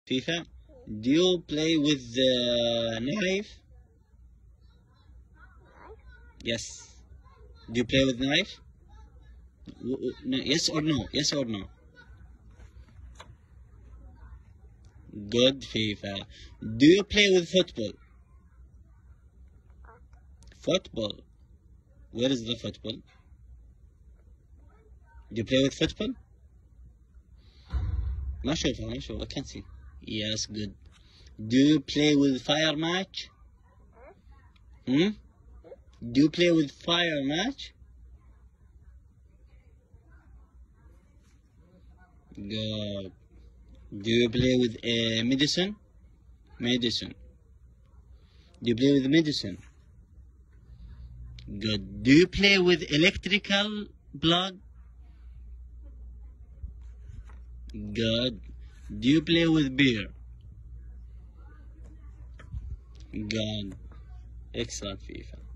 FIFA. Do you play with the knife? Yes. Do you play with knife? Yes or no? Yes or no? Good, FIFA. Do you play with football? Football. Where is the football? Do you play with football? ما أشوفه. I can't see. Yes, good. Do you play with fire match? Do you play with fire match? Good. Do you play with medicine? Medicine. Do you play with medicine? Good. Do you play with electrical plug? Good. Do you play with beer? Good. Excellent, FIFA.